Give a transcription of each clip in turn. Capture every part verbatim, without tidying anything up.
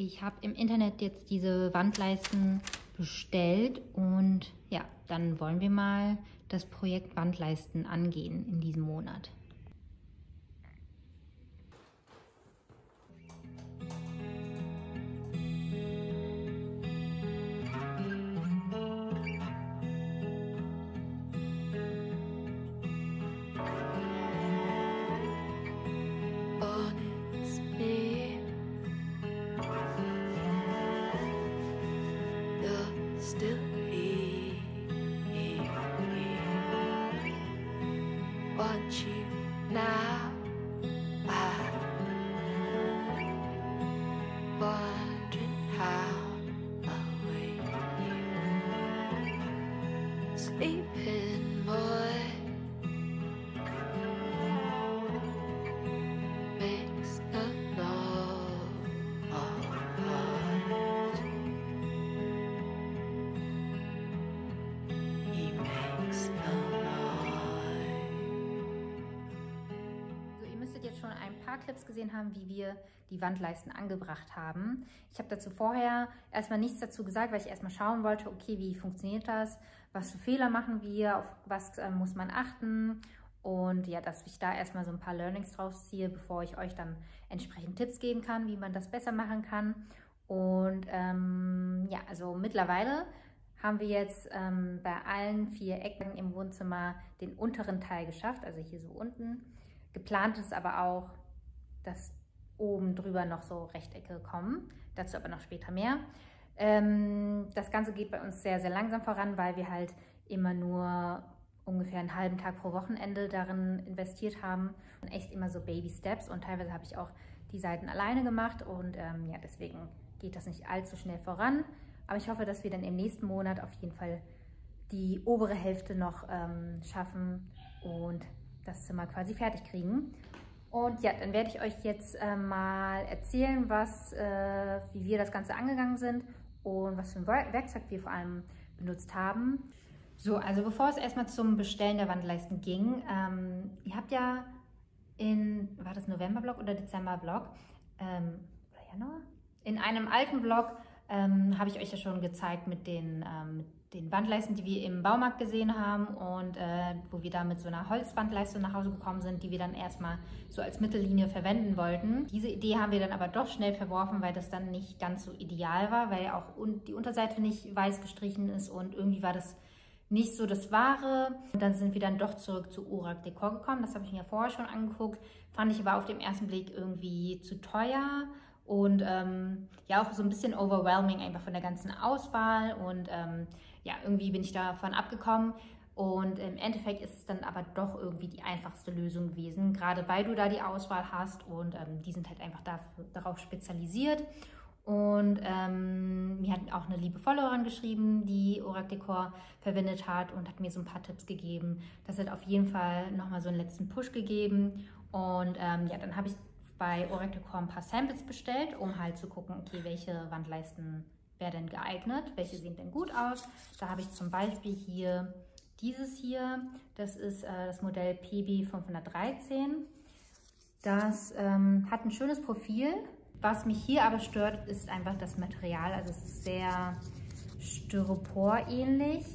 Ich habe im Internet jetzt diese Wandleisten bestellt und ja, dann wollen wir mal das Projekt Wandleisten angehen in diesem Monat. Still here, here, here. Want you now. I'm wondering how away you sleeping, boy. Makes no schon ein paar Clips gesehen haben, wie wir die Wandleisten angebracht haben. Ich habe dazu vorher erstmal nichts dazu gesagt, weil ich erstmal schauen wollte, okay, wie funktioniert das, was für Fehler machen wir, auf was äh, muss man achten und ja, dass ich da erstmal so ein paar Learnings draus ziehe, bevor ich euch dann entsprechend Tipps geben kann, wie man das besser machen kann. Und ähm, ja, also mittlerweile haben wir jetzt ähm, bei allen vier Ecken im Wohnzimmer den unteren Teil geschafft, also hier so unten. Geplant ist aber auch, dass oben drüber noch so Rechtecke kommen. Dazu aber noch später mehr. Ähm, das Ganze geht bei uns sehr, sehr langsam voran, weil wir halt immer nur ungefähr einen halben Tag pro Wochenende darin investiert haben. Und echt immer so Baby Steps und teilweise habe ich auch die Seiten alleine gemacht und ähm, ja, deswegen geht das nicht allzu schnell voran. Aber ich hoffe, dass wir dann im nächsten Monat auf jeden Fall die obere Hälfte noch ähm, schaffen und das Zimmer quasi fertig kriegen. Und ja, dann werde ich euch jetzt äh, mal erzählen, was, äh, wie wir das Ganze angegangen sind und was für ein Werkzeug wir vor allem benutzt haben. So, also bevor es erstmal zum Bestellen der Wandleisten ging, ähm, ihr habt ja in, war das November-Vlog oder Dezember-Vlog, ähm, oder Januar? In einem alten Vlog ähm, habe ich euch ja schon gezeigt mit den, ähm, mit den Wandleisten, die wir im Baumarkt gesehen haben und äh, wo wir da mit so einer Holzwandleiste nach Hause gekommen sind, die wir dann erstmal so als Mittellinie verwenden wollten. Diese Idee haben wir dann aber doch schnell verworfen, weil das dann nicht ganz so ideal war, weil auch un die Unterseite nicht weiß gestrichen ist und irgendwie war das nicht so das Wahre. Und dann sind wir dann doch zurück zu Orac Decor gekommen. Das habe ich mir ja vorher schon angeguckt. Fand ich aber auf den ersten Blick irgendwie zu teuer. Und ähm, ja, auch so ein bisschen overwhelming einfach von der ganzen Auswahl und ähm, ja, irgendwie bin ich davon abgekommen und im Endeffekt ist es dann aber doch irgendwie die einfachste Lösung gewesen, gerade weil du da die Auswahl hast und ähm, die sind halt einfach dafür, darauf spezialisiert. Und ähm, mir hat auch eine liebe Followerin geschrieben, die Orac Decor verwendet hat und hat mir so ein paar Tipps gegeben. Das hat auf jeden Fall nochmal so einen letzten Push gegeben und ähm, ja, dann habe ich bei Orac Decor ein paar Samples bestellt, um halt zu gucken, okay, welche Wandleisten wäre denn geeignet, welche sehen denn gut aus. Da habe ich zum Beispiel hier dieses hier, das ist äh, das Modell P B fünfhundertdreizehn. Das ähm, hat ein schönes Profil. Was mich hier aber stört, ist einfach das Material. Also es ist sehr Styropor-ähnlich.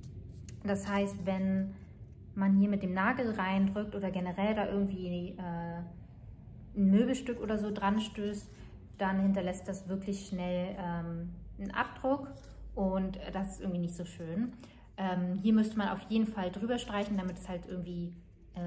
Das heißt, wenn man hier mit dem Nagel reindrückt oder generell da irgendwie äh, ein Möbelstück oder so dran stößt, dann hinterlässt das wirklich schnell ähm, einen Abdruck und das ist irgendwie nicht so schön. Ähm, hier müsste man auf jeden Fall drüber streichen, damit es halt irgendwie äh,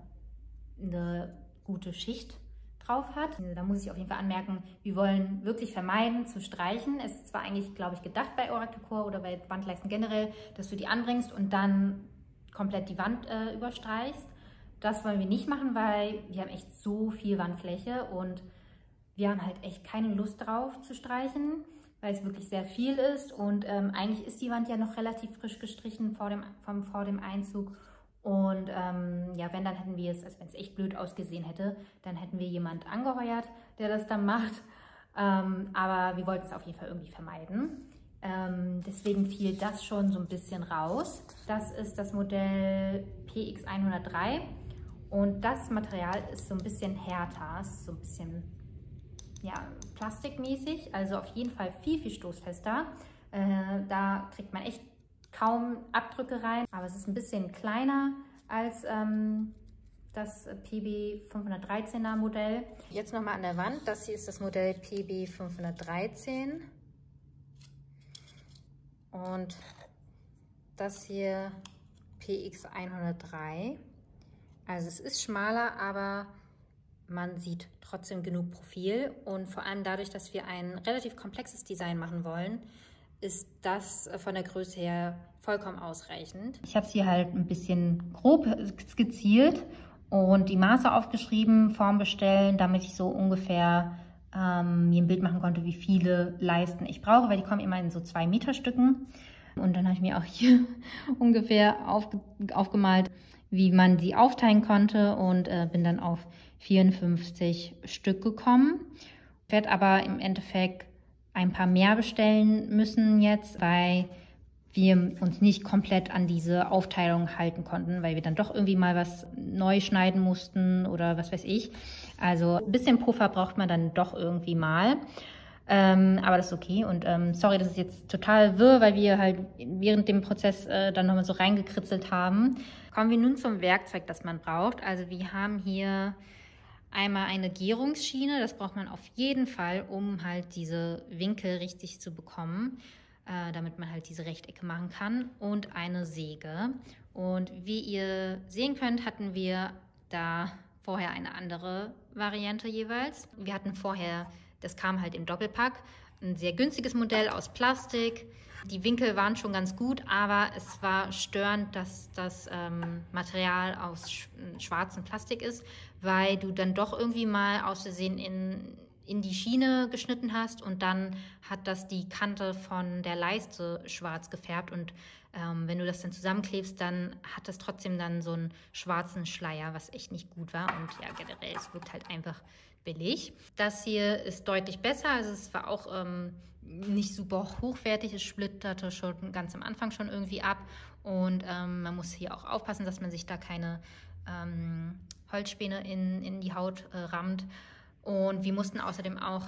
eine gute Schicht drauf hat. Da muss ich auf jeden Fall anmerken, wir wollen wirklich vermeiden zu streichen. Es ist zwar eigentlich, glaube ich, gedacht bei Orac Decor oder bei Wandleisten generell, dass du die anbringst und dann komplett die Wand äh, überstreichst. Das wollen wir nicht machen, weil wir haben echt so viel Wandfläche und wir haben halt echt keine Lust drauf zu streichen, weil es wirklich sehr viel ist und ähm, eigentlich ist die Wand ja noch relativ frisch gestrichen vor dem, vom, vor dem Einzug und ähm, ja, wenn, dann hätten wir es, also wenn es echt blöd ausgesehen hätte, dann hätten wir jemand angeheuert, der das dann macht, ähm, aber wir wollten es auf jeden Fall irgendwie vermeiden. Ähm, deswegen fiel das schon so ein bisschen raus. Das ist das Modell P X hundertdrei und das Material ist so ein bisschen härter, es ist so ein bisschen ja, plastikmäßig, also auf jeden Fall viel, viel stoßfester. Äh, da kriegt man echt kaum Abdrücke rein, aber es ist ein bisschen kleiner als ähm, das P B fünfhundertdreizehner Modell. Jetzt nochmal an der Wand, das hier ist das Modell P B fünfhundertdreizehn und das hier P X hundertdrei. Also es ist schmaler, aber man sieht trotzdem genug Profil und vor allem dadurch, dass wir ein relativ komplexes Design machen wollen, ist das von der Größe her vollkommen ausreichend. Ich habe es hier halt ein bisschen grob skizziert und die Maße aufgeschrieben, Form bestellen, damit ich so ungefähr ähm, mir ein Bild machen konnte, wie viele Leisten ich brauche, weil die kommen immer in so zwei Meter Stücken. Und dann habe ich mir auch hier ungefähr aufge aufgemalt, wie man sie aufteilen konnte und äh, bin dann auf vierundfünfzig Stück gekommen. Ich werde aber im Endeffekt ein paar mehr bestellen müssen jetzt, weil wir uns nicht komplett an diese Aufteilung halten konnten, weil wir dann doch irgendwie mal was neu schneiden mussten oder was weiß ich. Also ein bisschen Puffer braucht man dann doch irgendwie mal. Ähm, aber das ist okay und ähm, sorry, das ist jetzt total wirr, weil wir halt während dem Prozess äh, dann nochmal so reingekritzelt haben. Kommen wir nun zum Werkzeug, das man braucht. Also wir haben hier einmal eine Gärungsschiene, das braucht man auf jeden Fall, um halt diese Winkel richtig zu bekommen, äh, damit man halt diese Rechtecke machen kann, und eine Säge. Und wie ihr sehen könnt, hatten wir da vorher eine andere Variante jeweils. Wir hatten vorher, das kam halt im Doppelpack, ein sehr günstiges Modell aus Plastik. Die Winkel waren schon ganz gut, aber es war störend, dass das ähm, Material aus sch schwarzem Plastik ist, weil du dann doch irgendwie mal aus Versehen in, in die Schiene geschnitten hast und dann hat das die Kante von der Leiste schwarz gefärbt und ähm, wenn du das dann zusammenklebst, dann hat das trotzdem dann so einen schwarzen Schleier, was echt nicht gut war und ja, generell, es wirkt halt einfach billig. Das hier ist deutlich besser, also es war auch ähm, nicht super hochwertig, es splitterte schon ganz am Anfang schon irgendwie ab und ähm, man muss hier auch aufpassen, dass man sich da keine ähm, Holzspäne in, in die Haut äh, rammt. Und wir mussten außerdem auch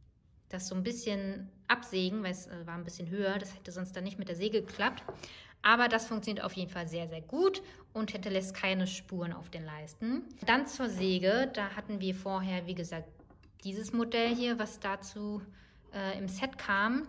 das so ein bisschen absägen, weil es äh, war ein bisschen höher, das hätte sonst dann nicht mit der Säge geklappt. Aber das funktioniert auf jeden Fall sehr, sehr gut und hinterlässt keine Spuren auf den Leisten. Dann zur Säge, da hatten wir vorher, wie gesagt, dieses Modell hier, was dazu äh, im Set kam.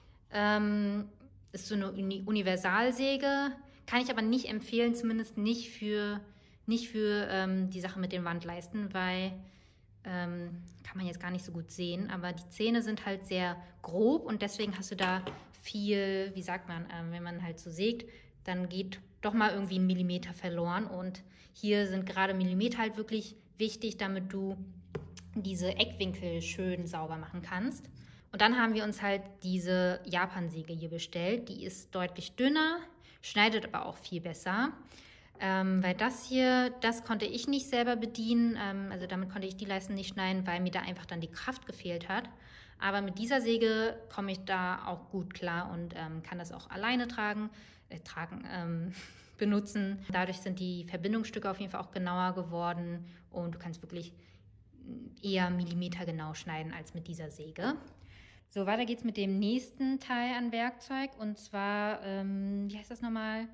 Ähm, ist so eine Uni Universalsäge, kann ich aber nicht empfehlen, zumindest nicht für, nicht für ähm, die Sache mit den Wandleisten, weil ähm, kann man jetzt gar nicht so gut sehen, aber die Zähne sind halt sehr grob und deswegen hast du da viel, wie sagt man, ähm, wenn man halt so sägt, dann geht doch mal irgendwie ein Millimeter verloren und hier sind gerade Millimeter halt wirklich wichtig, damit du diese Eckwinkel schön sauber machen kannst. Und dann haben wir uns halt diese Japan-Säge hier bestellt, die ist deutlich dünner, schneidet aber auch viel besser. Ähm, weil das hier, das konnte ich nicht selber bedienen, ähm, also damit konnte ich die Leisten nicht schneiden, weil mir da einfach dann die Kraft gefehlt hat. Aber mit dieser Säge komme ich da auch gut klar und ähm, kann das auch alleine tragen, äh, tragen, ähm, benutzen. Dadurch sind die Verbindungsstücke auf jeden Fall auch genauer geworden und du kannst wirklich eher millimetergenau schneiden als mit dieser Säge. So, weiter geht's mit dem nächsten Teil an Werkzeug und zwar, ähm, wie heißt das nochmal?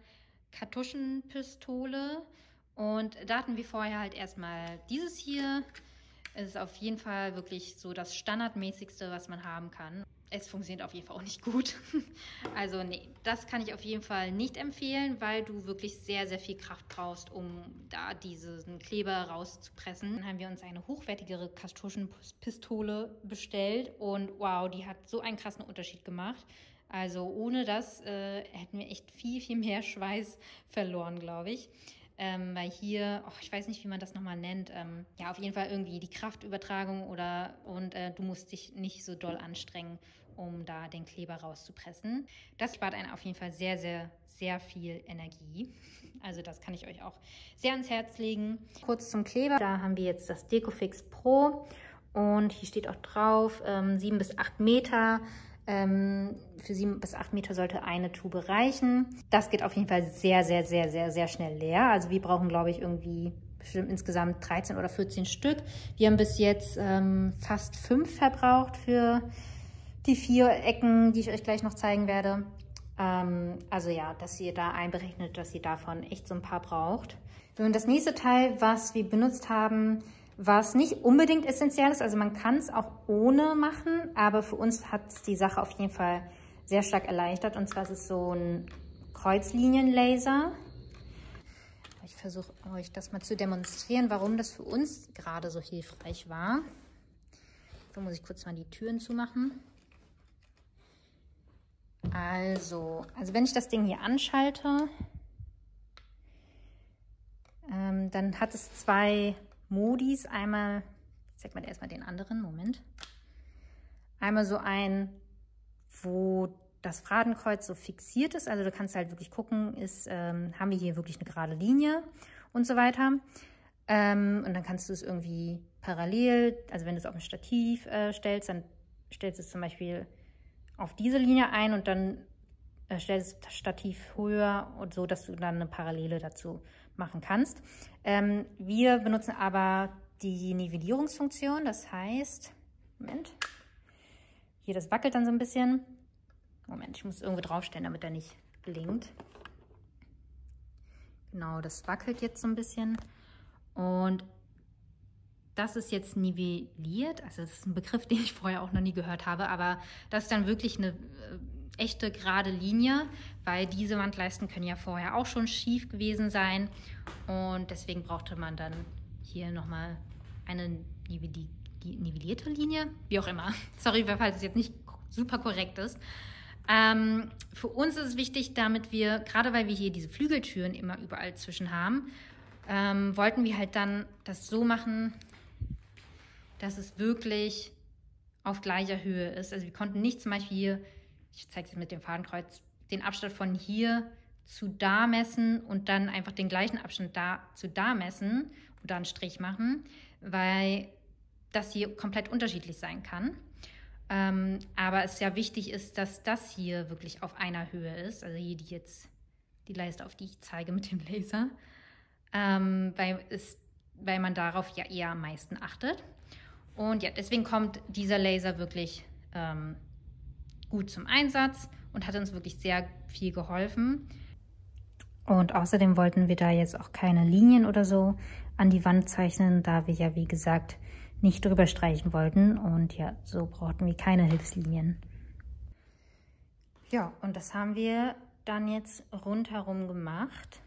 Kartuschenpistole und da hatten wir vorher halt erstmal dieses hier. Es ist auf jeden Fall wirklich so das Standardmäßigste, was man haben kann. Es funktioniert auf jeden Fall auch nicht gut. Also nee, das kann ich auf jeden Fall nicht empfehlen, weil du wirklich sehr, sehr viel Kraft brauchst, um da diesen Kleber rauszupressen. Dann haben wir uns eine hochwertigere Kartuschenpistole bestellt und wow, die hat so einen krassen Unterschied gemacht. Also ohne das äh, hätten wir echt viel, viel mehr Schweiß verloren, glaube ich. Ähm, weil hier, oh, ich weiß nicht, wie man das nochmal nennt, ähm, ja, auf jeden Fall irgendwie die Kraftübertragung oder und äh, du musst dich nicht so doll anstrengen, um da den Kleber rauszupressen. Das spart einen auf jeden Fall sehr, sehr, sehr viel Energie. Also das kann ich euch auch sehr ans Herz legen. Kurz zum Kleber, da haben wir jetzt das Decofix Pro und hier steht auch drauf, ähm, sieben bis acht Meter. Ähm, für sieben bis acht Meter sollte eine Tube reichen. Das geht auf jeden Fall sehr, sehr, sehr, sehr, sehr schnell leer. Also wir brauchen, glaube ich, irgendwie bestimmt insgesamt dreizehn oder vierzehn Stück. Wir haben bis jetzt ähm, fast fünf verbraucht für die vier Ecken, die ich euch gleich noch zeigen werde. Ähm, also ja, dass ihr da einberechnet, dass ihr davon echt so ein paar braucht. Und das nächste Teil, was wir benutzt haben, was nicht unbedingt essentiell ist, also man kann es auch ohne machen, aber für uns hat es die Sache auf jeden Fall sehr stark erleichtert. Und zwar ist es so ein Kreuzlinienlaser. Ich versuche euch das mal zu demonstrieren, warum das für uns gerade so hilfreich war. So muss ich kurz mal die Türen zumachen. Also, also wenn ich das Ding hier anschalte, ähm, dann hat es zwei Modis. Einmal, ich zeig mal erstmal den anderen, Moment. Einmal so ein, wo das Fadenkreuz so fixiert ist. Also du kannst halt wirklich gucken, ist, ähm, haben wir hier wirklich eine gerade Linie und so weiter. Ähm, und dann kannst du es irgendwie parallel, also wenn du es auf ein Stativ äh, stellst, dann stellst du es zum Beispiel auf diese Linie ein und dann äh, stellst du das Stativ höher und so, dass du dann eine Parallele dazu machen kannst. Ähm, wir benutzen aber die Nivellierungsfunktion, das heißt, Moment, hier das wackelt dann so ein bisschen. Moment, ich muss irgendwo draufstellen, damit er nicht blinkt. Genau, das wackelt jetzt so ein bisschen. Und das ist jetzt nivelliert. Also das ist ein Begriff, den ich vorher auch noch nie gehört habe. Aber das ist dann wirklich eine äh, echte gerade Linie, weil diese Wandleisten können ja vorher auch schon schief gewesen sein. Und deswegen brauchte man dann hier nochmal eine nivelli nivellierte Linie. Wie auch immer. Sorry, falls es jetzt nicht super korrekt ist. Ähm, für uns ist es wichtig, damit wir, gerade weil wir hier diese Flügeltüren immer überall zwischen haben, ähm, wollten wir halt dann das so machen, dass es wirklich auf gleicher Höhe ist. Also wir konnten nicht zum Beispiel hier, ich zeige es mit dem Fadenkreuz, den Abstand von hier zu da messen und dann einfach den gleichen Abstand da zu da messen und da einen Strich machen, weil das hier komplett unterschiedlich sein kann. Ähm, aber es ja wichtig ist, dass das hier wirklich auf einer Höhe ist. Also hier die jetzt, die Leiste, auf die ich zeige mit dem Laser. Ähm, weil, es, weil man darauf ja eher am meisten achtet. Und ja, deswegen kommt dieser Laser wirklich ähm, gut zum Einsatz und hat uns wirklich sehr viel geholfen. Und außerdem wollten wir da jetzt auch keine Linien oder so an die Wand zeichnen, da wir ja, wie gesagt, nicht drüber streichen wollten. Und ja, so brauchten wir keine Hilfslinien. Ja, und das haben wir dann jetzt rundherum gemacht.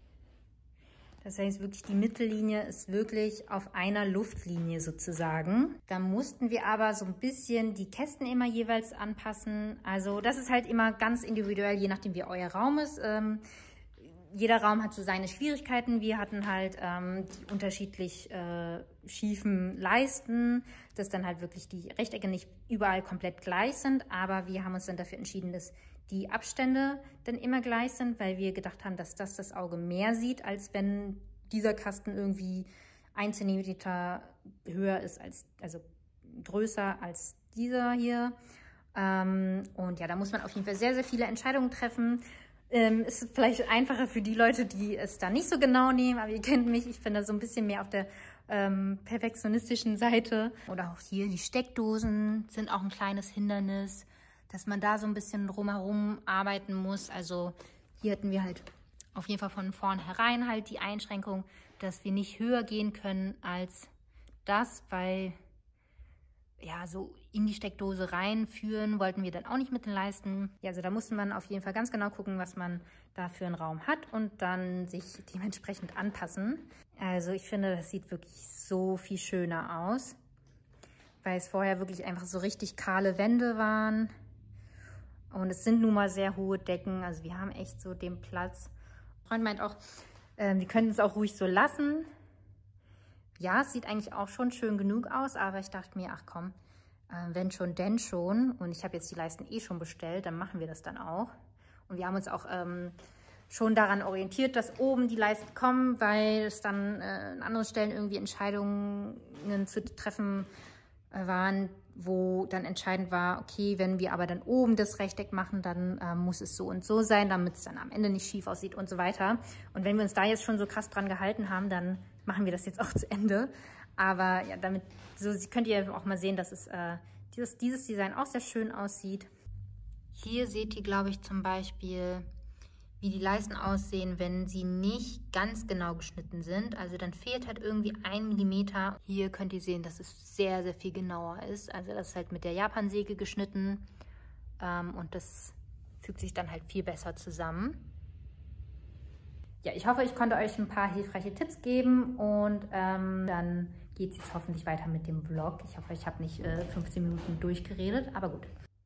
Das heißt wirklich, die Mittellinie ist wirklich auf einer Luftlinie sozusagen. Da mussten wir aber so ein bisschen die Kästen immer jeweils anpassen. Also das ist halt immer ganz individuell, je nachdem wie euer Raum ist. Ähm, jeder Raum hat so seine Schwierigkeiten. Wir hatten halt ähm, die unterschiedlich äh, schiefen Leisten, dass dann halt wirklich die Rechtecke nicht überall komplett gleich sind. Aber wir haben uns dann dafür entschieden, dass die Abstände dann immer gleich sind, weil wir gedacht haben, dass das das Auge mehr sieht, als wenn dieser Kasten irgendwie ein Zentimeter höher ist, als, also größer als dieser hier. Ähm, und ja, da muss man auf jeden Fall sehr, sehr viele Entscheidungen treffen. Ähm, ist vielleicht einfacher für die Leute, die es da nicht so genau nehmen, aber ihr kennt mich, ich bin da so ein bisschen mehr auf der ähm, perfektionistischen Seite. Oder auch hier, die Steckdosen sind auch ein kleines Hindernis, dass man da so ein bisschen drumherum arbeiten muss. Also hier hatten wir halt auf jeden Fall von vornherein halt die Einschränkung, dass wir nicht höher gehen können als das, weil ja, so in die Steckdose reinführen wollten wir dann auch nicht mit den Leisten. Ja, also da musste man auf jeden Fall ganz genau gucken, was man da für einen Raum hat und dann sich dementsprechend anpassen. Also ich finde, das sieht wirklich so viel schöner aus, weil es vorher wirklich einfach so richtig kahle Wände waren. Und es sind nun mal sehr hohe Decken, also wir haben echt so den Platz. Mein Freund meint auch, äh, wir könnten es auch ruhig so lassen. Ja, es sieht eigentlich auch schon schön genug aus, aber ich dachte mir, ach komm, äh, wenn schon, denn schon. Und ich habe jetzt die Leisten eh schon bestellt, dann machen wir das dann auch. Und wir haben uns auch ähm, schon daran orientiert, dass oben die Leisten kommen, weil es dann äh, an anderen Stellen irgendwie Entscheidungen zu treffen äh, waren, wo dann entscheidend war, okay, wenn wir aber dann oben das Rechteck machen, dann äh, muss es so und so sein, damit es dann am Ende nicht schief aussieht und so weiter. Und wenn wir uns da jetzt schon so krass dran gehalten haben, dann machen wir das jetzt auch zu Ende. Aber ja, damit so könnt ihr auch mal sehen, dass es, äh, dieses, dieses Design auch sehr schön aussieht. Hier seht ihr, glaube ich, zum Beispiel, wie die Leisten aussehen, wenn sie nicht ganz genau geschnitten sind. Also dann fehlt halt irgendwie ein Millimeter. Hier könnt ihr sehen, dass es sehr, sehr viel genauer ist. Also das ist halt mit der Japansäge geschnitten ähm, und das fügt sich dann halt viel besser zusammen. Ja, ich hoffe, ich konnte euch ein paar hilfreiche Tipps geben und ähm, dann geht es jetzt hoffentlich weiter mit dem Vlog. Ich hoffe, ich habe nicht äh, fünfzehn Minuten durchgeredet, aber gut.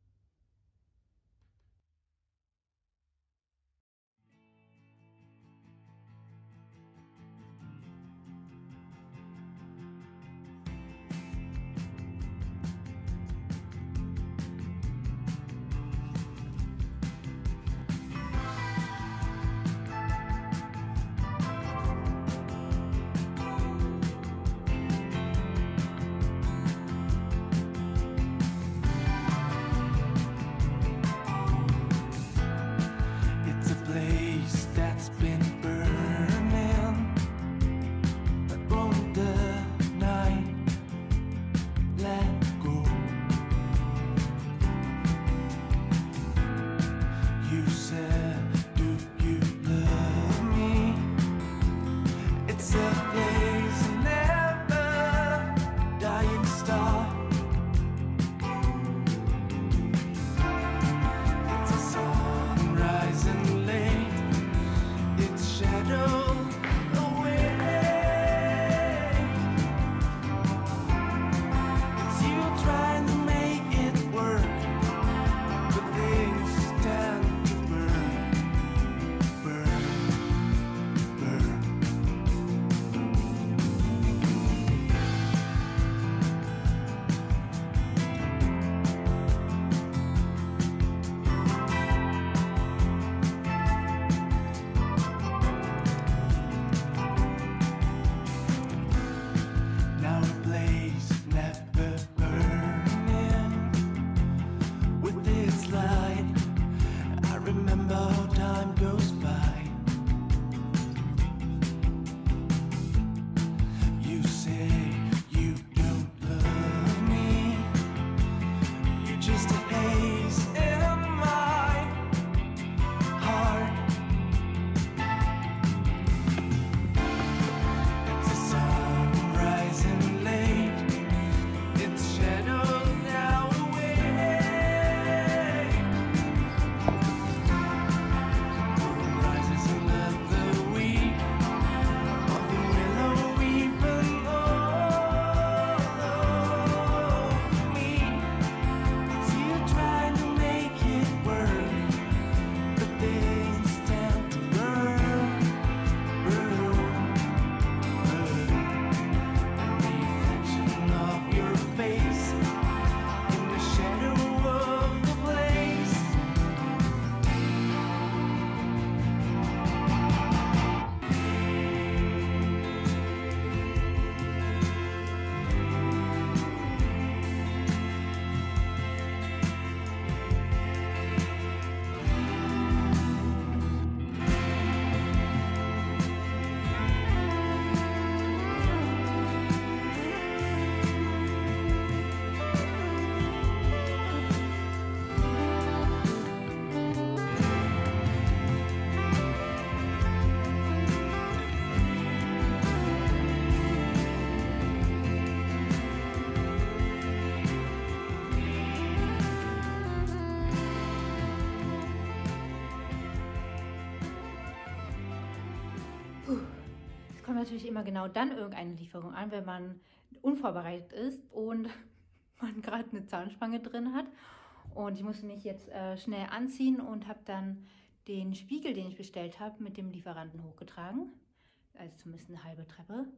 Kommt natürlich immer genau dann irgendeine Lieferung an, wenn man unvorbereitet ist und man gerade eine Zahnspange drin hat. Und ich musste mich jetzt äh, schnell anziehen und habe dann den Spiegel, den ich bestellt habe, mit dem Lieferanten hochgetragen. Also zumindest eine halbe Treppe.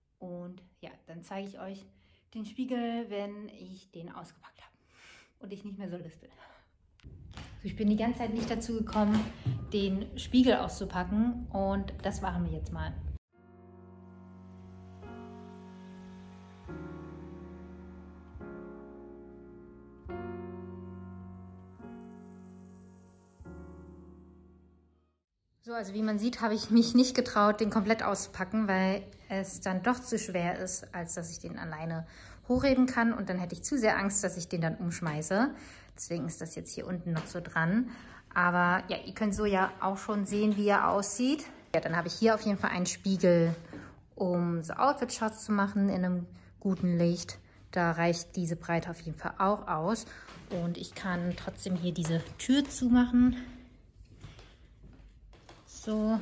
Und ja, dann zeige ich euch den Spiegel, wenn ich den ausgepackt habe und ich nicht mehr so lispel. Also ich bin die ganze Zeit nicht dazu gekommen, den Spiegel auszupacken und das machen wir jetzt mal. So, also wie man sieht, habe ich mich nicht getraut, den komplett auszupacken, weil es dann doch zu schwer ist, als dass ich den alleine hochheben kann. Und dann hätte ich zu sehr Angst, dass ich den dann umschmeiße. Deswegen ist das jetzt hier unten noch so dran. Aber ja, ihr könnt so ja auch schon sehen, wie er aussieht. Ja, dann habe ich hier auf jeden Fall einen Spiegel, um so Outfit-Shots zu machen in einem guten Licht. Da reicht diese Breite auf jeden Fall auch aus. Und ich kann trotzdem hier diese Tür zumachen. So.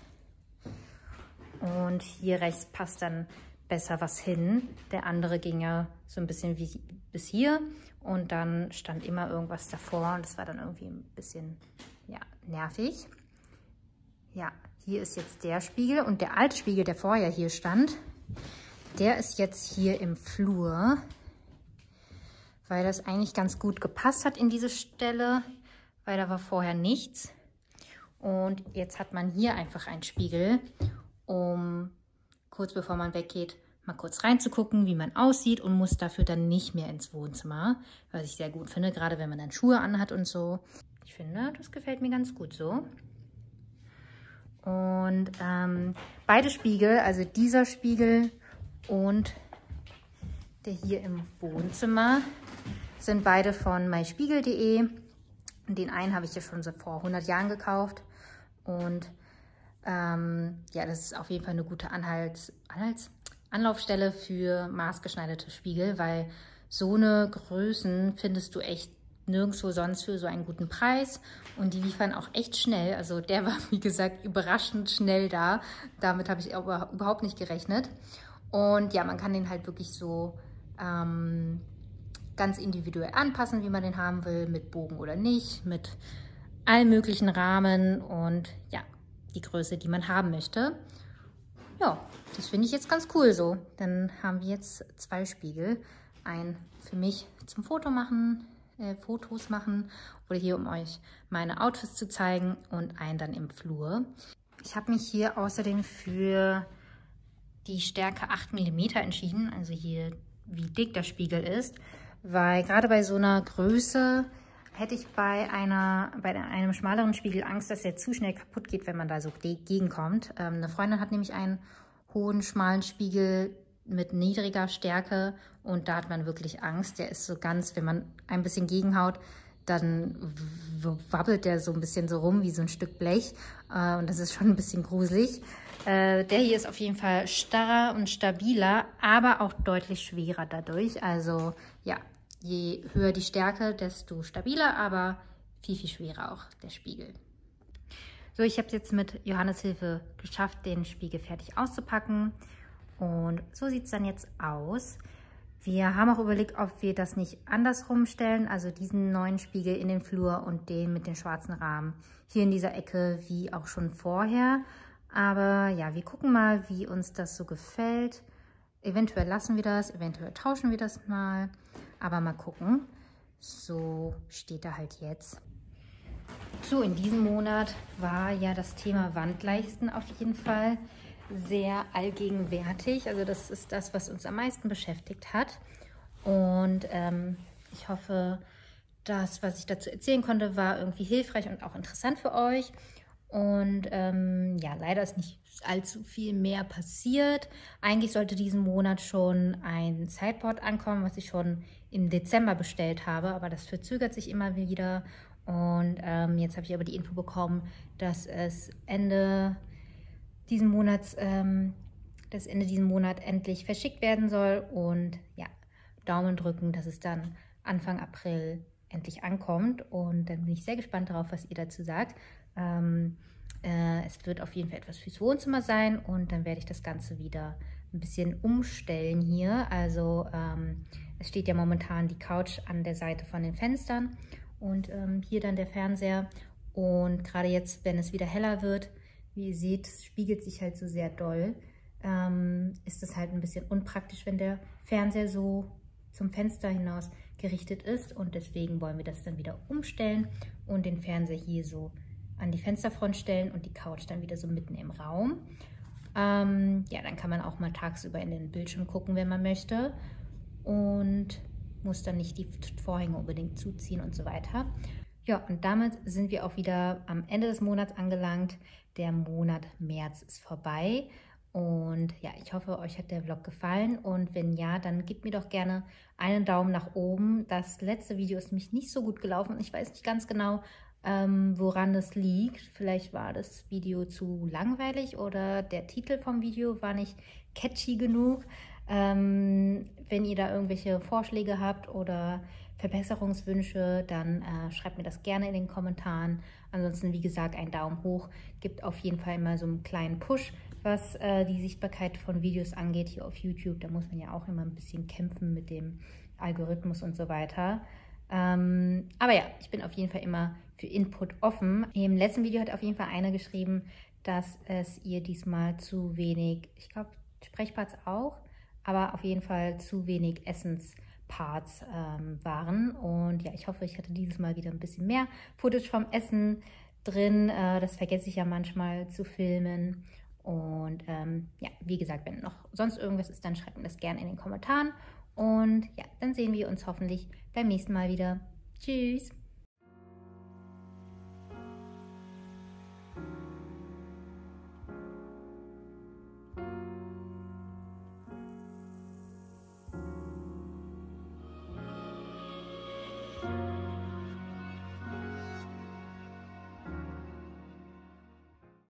Und hier rechts passt dann besser was hin. Der andere ging ja so ein bisschen wie bis hier. Und dann stand immer irgendwas davor. Und das war dann irgendwie ein bisschen, ja, nervig. Ja, hier ist jetzt der Spiegel. Und der alte Spiegel, der vorher hier stand, der ist jetzt hier im Flur. Weil das eigentlich ganz gut gepasst hat in diese Stelle. Weil da war vorher nichts. Und jetzt hat man hier einfach einen Spiegel, um kurz bevor man weggeht, mal kurz reinzugucken, wie man aussieht und muss dafür dann nicht mehr ins Wohnzimmer, was ich sehr gut finde, gerade wenn man dann Schuhe anhat und so. Ich finde, das gefällt mir ganz gut so. Und ähm, beide Spiegel, also dieser Spiegel und der hier im Wohnzimmer, sind beide von myspiegel punkt de. Den einen habe ich ja schon so vor hundert Jahren gekauft. Und ähm, ja, das ist auf jeden Fall eine gute Anhalts, Anhalts, Anlaufstelle für maßgeschneiderte Spiegel, weil so eine Größen findest du echt nirgendwo sonst für so einen guten Preis. Und die liefern auch echt schnell. Also der war, wie gesagt, überraschend schnell da. Damit habe ich aber überhaupt nicht gerechnet. Und ja, man kann den halt wirklich so ähm, ganz individuell anpassen, wie man den haben will, mit Bogen oder nicht, mit allen möglichen Rahmen und ja, die Größe, die man haben möchte. Ja, das finde ich jetzt ganz cool so. Dann haben wir jetzt zwei Spiegel. Einen für mich zum Foto machen, äh, Fotos machen oder hier, um euch meine Outfits zu zeigen und einen dann im Flur. Ich habe mich hier außerdem für die Stärke acht Millimeter entschieden, also hier, wie dick der Spiegel ist, weil gerade bei so einer Größe hätte ich bei, einer, bei einem schmaleren Spiegel Angst, dass er zu schnell kaputt geht, wenn man da so gegenkommt. Ähm, eine Freundin hat nämlich einen hohen, schmalen Spiegel mit niedriger Stärke und da hat man wirklich Angst. Der ist so ganz, wenn man ein bisschen gegenhaut, dann wabbelt der so ein bisschen so rum wie so ein Stück Blech äh, und das ist schon ein bisschen gruselig. Äh, der hier ist auf jeden Fall starrer und stabiler, aber auch deutlich schwerer dadurch. Also ja, je höher die Stärke, desto stabiler, aber viel, viel schwerer auch der Spiegel. So, ich habe es jetzt mit Johannes Hilfe geschafft, den Spiegel fertig auszupacken. Und so sieht es dann jetzt aus. Wir haben auch überlegt, ob wir das nicht andersrum stellen, also diesen neuen Spiegel in den Flur und den mit dem schwarzen Rahmen hier in dieser Ecke, wie auch schon vorher. Aber ja, wir gucken mal, wie uns das so gefällt. Eventuell lassen wir das, eventuell tauschen wir das mal. Aber mal gucken. So steht er halt jetzt. So, in diesem Monat war ja das Thema Wandleisten auf jeden Fall sehr allgegenwärtig. Also das ist das, was uns am meisten beschäftigt hat. Und ähm, ich hoffe, das, was ich dazu erzählen konnte, war irgendwie hilfreich und auch interessant für euch. Und ähm, ja, leider ist nicht allzu viel mehr passiert. Eigentlich sollte diesen Monat schon ein Sideboard ankommen, was ich schon im Dezember bestellt habe, aber das verzögert sich immer wieder. Und ähm, jetzt habe ich aber die Info bekommen, dass es Ende diesen Monats, ähm, das Ende diesen Monat endlich verschickt werden soll. Und ja, Daumen drücken, dass es dann Anfang April endlich ankommt. Und dann bin ich sehr gespannt darauf, was ihr dazu sagt. Ähm, äh, es wird auf jeden Fall etwas fürs Wohnzimmer sein und dann werde ich das Ganze wieder ein bisschen umstellen hier. Also ähm, es steht ja momentan die Couch an der Seite von den Fenstern und ähm, hier dann der Fernseher. Und gerade jetzt, wenn es wieder heller wird, wie ihr seht, spiegelt sich halt so sehr doll, ähm, ist es halt ein bisschen unpraktisch, wenn der Fernseher so zum Fenster hinaus gerichtet ist. Und deswegen wollen wir das dann wieder umstellen und den Fernseher hier so an die Fensterfront stellen und die Couch dann wieder so mitten im Raum. Ähm, ja, dann kann man auch mal tagsüber in den Bildschirm gucken, wenn man möchte und muss dann nicht die Vorhänge unbedingt zuziehen und so weiter. Ja, und damit sind wir auch wieder am Ende des Monats angelangt. Der Monat März ist vorbei. Und ja, ich hoffe, euch hat der Vlog gefallen. Und wenn ja, dann gebt mir doch gerne einen Daumen nach oben. Das letzte Video ist nämlich nicht so gut gelaufen. Ich weiß nicht ganz genau, ähm, woran es liegt. Vielleicht war das Video zu langweilig oder der Titel vom Video war nicht catchy genug. Ähm, wenn ihr da irgendwelche Vorschläge habt oder Verbesserungswünsche, dann äh, schreibt mir das gerne in den Kommentaren. Ansonsten, wie gesagt, ein Daumen hoch gibt auf jeden Fall immer so einen kleinen Push, was äh, die Sichtbarkeit von Videos angeht hier auf YouTube. Da muss man ja auch immer ein bisschen kämpfen mit dem Algorithmus und so weiter. Ähm, aber ja, ich bin auf jeden Fall immer für Input offen. Im letzten Video hat auf jeden Fall einer geschrieben, dass es ihr diesmal zu wenig, ich glaube Sprechparts auch, aber auf jeden Fall zu wenig Essensparts ähm, waren. Und ja, ich hoffe, ich hatte dieses Mal wieder ein bisschen mehr Footage vom Essen drin. Äh, das vergesse ich ja manchmal zu filmen. Und ähm, ja, wie gesagt, wenn noch sonst irgendwas ist, dann schreibt mir das gerne in den Kommentaren. Und ja, dann sehen wir uns hoffentlich beim nächsten Mal wieder. Tschüss!